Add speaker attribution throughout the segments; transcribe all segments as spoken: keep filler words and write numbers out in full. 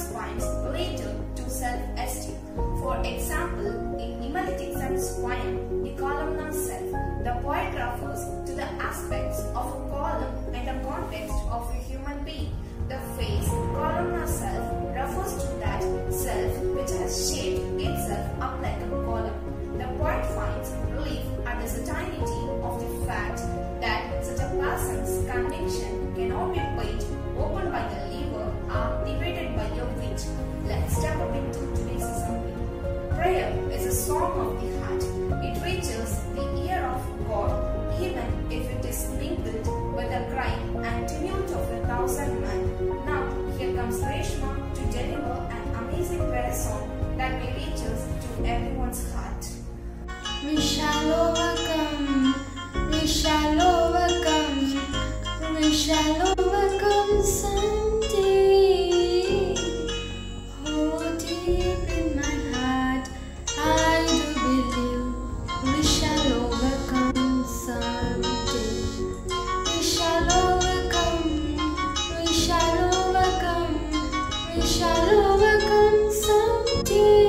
Speaker 1: first points related to self-esteem. For example, in Mimetic Sense poem, The Columnar Self, the poet refers to the aspects of a column and the context of a human being. The phrase columnar self refers to that self which has shaped itself up like a column. The poet finds relief at the certainty of the fact that such a person's conviction cannot be paid open by the lever or debated by your wit. Let's step up into today's assembly. Prayer is a song of the heart. It reaches the ear of God even if it is mingled with the cry and tumult of a thousand men. Now here comes Reshma to deliver an amazing prayer song that may reach us to everyone's heart.
Speaker 2: We shall overcome, we shall overcome, we shall overcome someday. Oh, deep in my heart, I do believe we shall overcome someday. We shall overcome, we shall overcome, we shall overcome someday.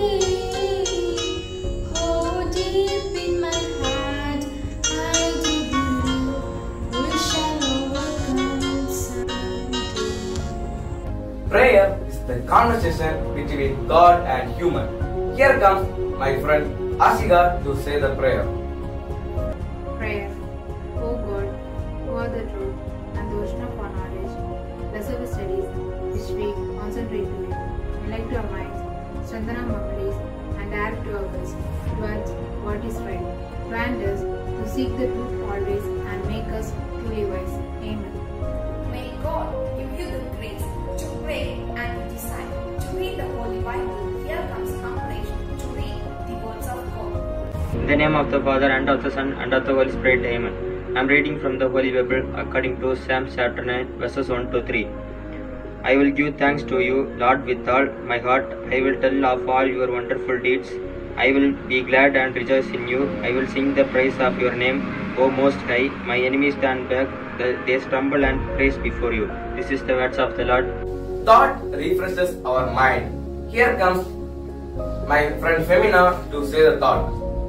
Speaker 3: Prayer is the conversation between God and human. Here comes my friend Ashika to say the prayer.
Speaker 4: Prayer. O God, who are the truth and the ocean of our knowledge, bless our studies, which we concentrate to you. Enlighten our minds, strengthen our memories, and direct to our words towards what is right. Grant us to seek the truth always and make us truly wise. Amen.
Speaker 1: May God give you the grace to pray and to decide to read the Holy Bible. Here comes Amresh to read the words of God.
Speaker 5: In the name of the Father, and of the Son, and of the Holy Spirit, Amen. I am reading from the Holy Bible according to Psalm chapter nine, verses one to three. I will give thanks to you, Lord, with all my heart. I will tell of all your wonderful deeds. I will be glad and rejoice in you. I will sing the praise of your name, O Most High. My enemies stand back, they stumble and praise before you. This is the words of the Lord.
Speaker 3: Thought refreshes our mind. Here comes my friend Femina to say the thought.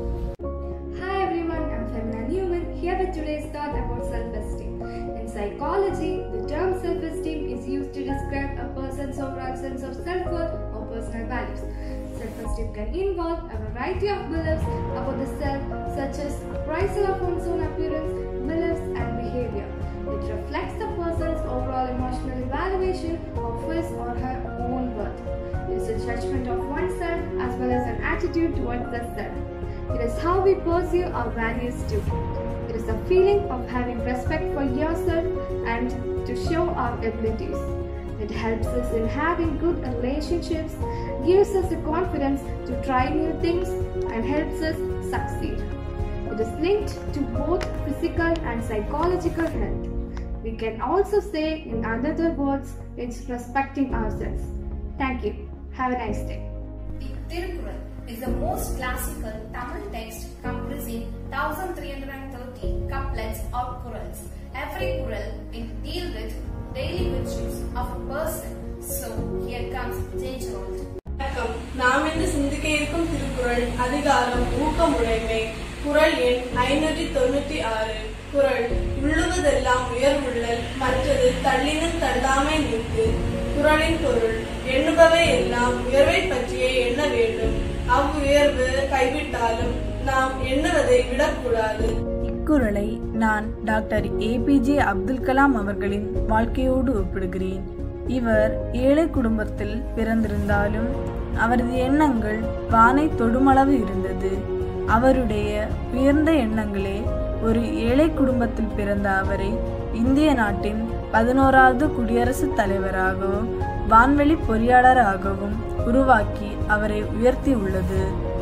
Speaker 6: Hi everyone, I'm Femina Newman here with today's thought about self-esteem. In psychology, the term self-esteem is used to describe a person's overall sense of self-worth or personal values. Self-esteem can involve a variety of beliefs about the self, such as appraisal of one's own appearance, beliefs and behavior. It reflects the person's overall emotional evaluation of his or her own worth. It is a judgment of oneself as well as an attitude towards the self. It is how we perceive our values too. It is a feeling of having respect for yourself and to show our abilities. It helps us in having good relationships, gives us the confidence to try new things and helps us succeed. It is linked to both physical and psychological health. We can also say, in other words, it's respecting ourselves. Thank you. Have a nice day.
Speaker 1: The Tirukkural is the most classical Tamil text comprising one thousand three hundred thirty couplets or kurals. Every kural will deal with daily virtues of a person. So here comes J-Gerald.
Speaker 7: நாம் இன்று சிந்திக்க இருக்கும் திருக்குறள் அதிகாரம் ஊக்கமுடைமை. குறள் எண் ஐநூற்றி தொண்ணூற்றி ஆறு. குறள் உள்ளுவதெல்லாம் உயர்வுள்ளல், மற்றது தள்ளினும் தள்ளாமை நிற்கு. குறளின் பொருள் எண்ணுபவை எல்லாம் உயர்வை பற்றியே எண்ண வேண்டும். அவ்வுயர்வு கைவிட்டாலும் நாம் எண்ணுவதை விடக்கூடாது.
Speaker 8: இக்குறளை நான் doctor A P J Abdul Kalam அவர்களின் வாழ்க்கையோடு ஒப்பிடுகிறேன். இவர் ஏழை குடும்பத்தில் பிறந்திருந்தாலும் அவரது எண்ணங்கள் வானை தொடுமளவு இருந்தது. அவருடைய உயர்ந்த எண்ணங்களே ஒரு ஏழை குடும்பத்தில் பிறந்த அவரை இந்திய நாட்டின் பதினோராவது குடியரசுத் தலைவராகவும் வான்வெளி பொறியாளராகவும் உருவாக்கி அவரை உயர்த்தியுள்ளது.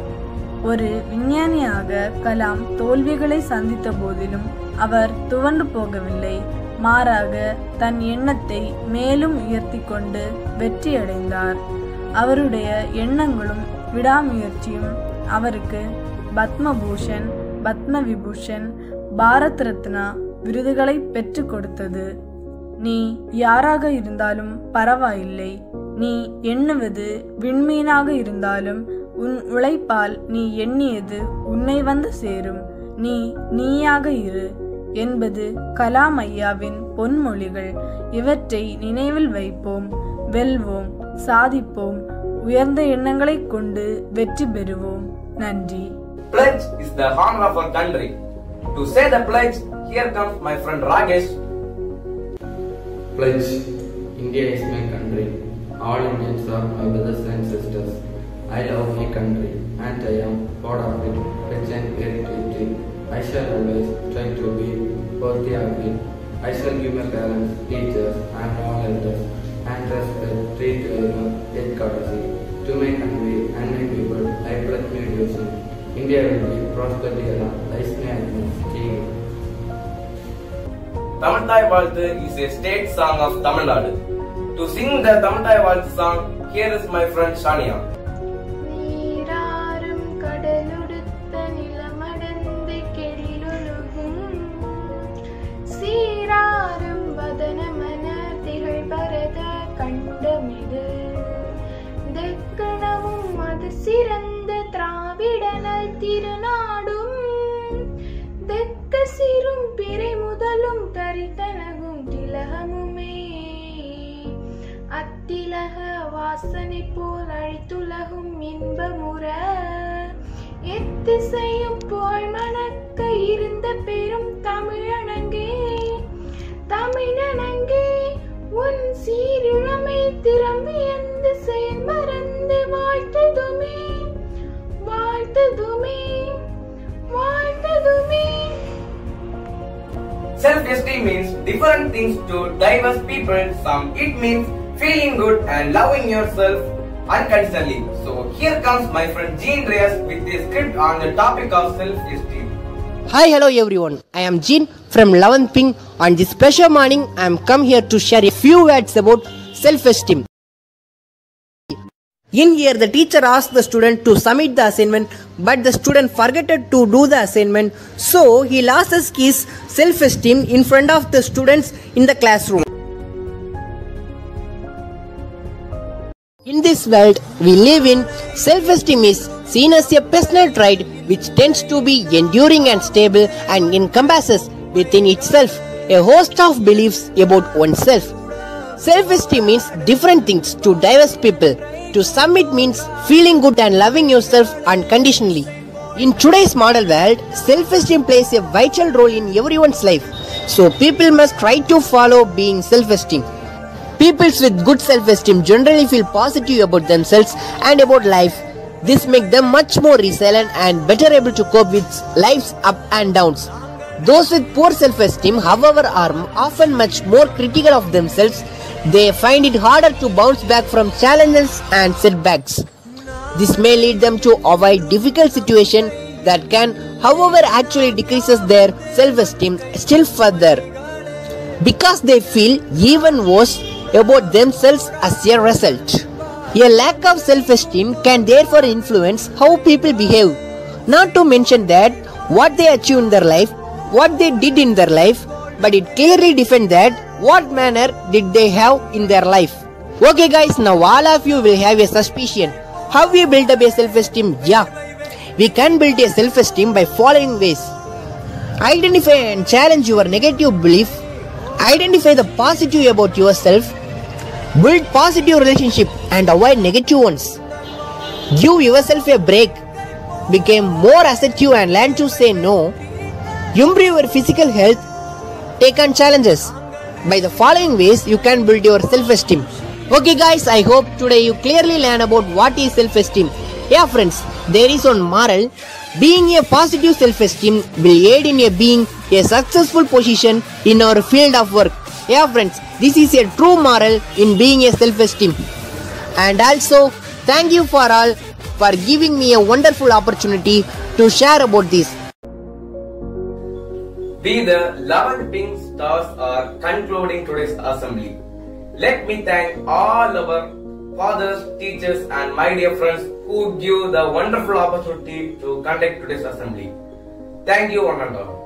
Speaker 8: ஒரு விஞ்ஞானியாக கலாம் தோல்விகளை சந்தித்த போதிலும் அவர் துவண்டு போகவில்லை. மாறாக தன் எண்ணத்தை மேலும் உயர்த்தி கொண்டு வெற்றியடைந்தார். அவருடைய எண்ணங்களும் விடாமுயற்சியும் அவருக்கு பத்மபூஷன், பத்ம விபூஷன், பாரத் ரத்னா விருதுகளை பெற்று கொடுத்தது. நீ யாராக இருந்தாலும் பரவாயில்லை, நீ எண்ணுவது விண்மீனாக இருந்தாலும் உன் உழைப்பால் நீ எண்ணியது உன்னை வந்து சேரும். நீ நீயாக இரு என்பது கலாம் ஐயாவின் பொன்மொழிகள். இவற்றை நினைவில் வைப்போம், வெல்வோம், சாதிப்போம், உயர்ந்த எண்ணங்களை கொண்டு வெற்றி பெறுவோம். நன்றி.
Speaker 3: Pledge is the honor of our country. To say the pledge, here comes my friend Rakesh.
Speaker 9: Pledge. India is my country. All Indians are my brothers and sisters. I love my country and I am proud of it. Rich and heritage. I shall always try to be worthy of it. I shall give my parents, teachers and all elders and respect, treat them with courtesy. To my country and my people, I pledge my devotion. India will be prosperity around. Life may happen. King.
Speaker 3: Tamil Thai Valthu is a state song of Tamil Nadu. To sing the Tamil Thai Valthu song, here is my friend Shania.
Speaker 2: நீராறும் கடலுடுத்த நிலமடந்து கெடிலொழுகும் சீராறும் வதனமன திகழ் பரத கண்டமிடு தெக்கணமும் அது சிறந்த திராவிடனல் திருநாடும் தெக்க சிறும் பிறை முதலும் தரித்தனகும் திலகமுமே அத்திலக வாசனை போல் அழித்துலகும் இன்பமுற எத்திசையும் போல் மணக்க இருந்த பெரும் தமிழனங்கே தமிழனங்கே உன் சீரிழமை திரும்பி எந்த செயல் மறந்து வாழ்த்ததுமே வாழ்த்ததுமே வாழ்த்ததுமே.
Speaker 3: Self-esteem means different things to diverse people. Some it means feeling good and loving yourself unconditionally. So here comes my friend Jean Reyes with a script on the topic of self-esteem.
Speaker 10: Hi, hello everyone. I am Jean from eleventh Ping. On this special morning, I am come here to share a few words about self-esteem. In here, the teacher asked the student to submit the assignment, but the student forgot to do the assignment, so he lost his self-esteem in front of the students in the classroom. In this world we live in, self-esteem is seen as a personal trait which tends to be enduring and stable and encompasses within itself a host of beliefs about oneself. Self-esteem means different things to diverse people. To some it means feeling good and loving yourself unconditionally. In today's modern world, self-esteem plays a vital role in everyone's life. So people must try to follow being self-esteem. People with good self-esteem generally feel positive about themselves and about life. This makes them much more resilient and better able to cope with life's ups and downs. Those with poor self-esteem, however, are often much more critical of themselves. They find it harder to bounce back from challenges and setbacks. This may lead them to avoid difficult situations that can, however, actually decreases their self-esteem still further, because they feel even worse about themselves as a result. A lack of self-esteem can therefore influence how people behave. Not to mention that what they achieve in their life, what they did in their life, but it clearly defines that what manner did they have in their life. Okay guys, now all of you will have a suspicion. How we build up a self-esteem? Yeah, we can build a self-esteem by following ways. Identify and challenge your negative belief. Identify the positive about yourself. Build positive relationship and avoid negative ones. Give yourself a break. Become more assertive and learn to say no. Improve your physical health. Take on challenges. By the following ways, you can build your self-esteem. Okay guys, I hope today you clearly learn about what is self-esteem. Yeah friends, there is one moral. Being a positive self-esteem will aid in a being a successful position in our field of work. Yeah friends, this is a true moral in being a self-esteem. And also, thank you for all for giving me a wonderful opportunity to share about this.
Speaker 3: We the eleventh Ping stars are concluding today's assembly. Let me thank all our fathers, teachers and my dear friends who give the wonderful opportunity to conduct today's assembly. Thank you one and all.